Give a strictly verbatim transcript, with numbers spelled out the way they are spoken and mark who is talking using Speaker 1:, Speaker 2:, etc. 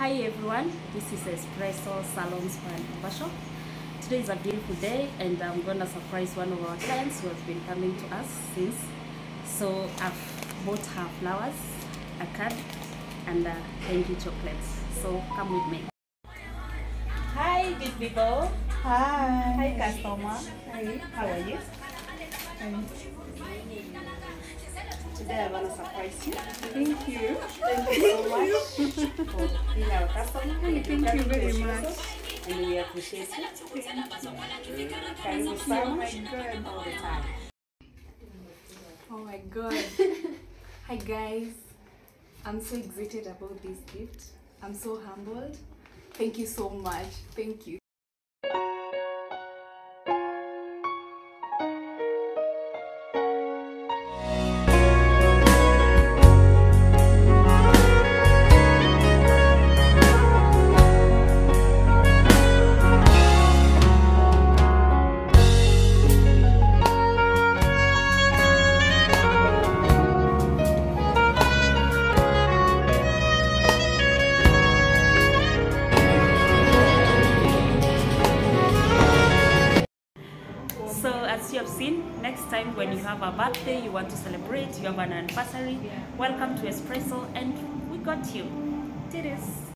Speaker 1: Hi everyone, this is Espresso Salon Spa and Barbershop. Today is a beautiful day and I'm gonna surprise one of our clients who has been coming to us since. So I've bought her flowers, a card, and uh, thank you chocolates. So come with me. Hi good people.
Speaker 2: Hi.
Speaker 1: Hi customer.
Speaker 2: Hi.
Speaker 1: How are you?
Speaker 2: Hi.
Speaker 1: Today I'm gonna surprise you.
Speaker 2: Thank you.
Speaker 1: Thank you so much for being our customer.
Speaker 2: Thank you very much.
Speaker 1: And we appreciate you. Karibu
Speaker 2: Oh
Speaker 1: sana
Speaker 2: my god.
Speaker 1: all the time.
Speaker 2: Oh my god. Hi guys. I'm so excited about this gift. I'm so humbled. Thank you so much. Thank you.
Speaker 1: So as you have seen, next time when you have a birthday, you want to celebrate, you have an anniversary, welcome to Espresso and we got you. It is.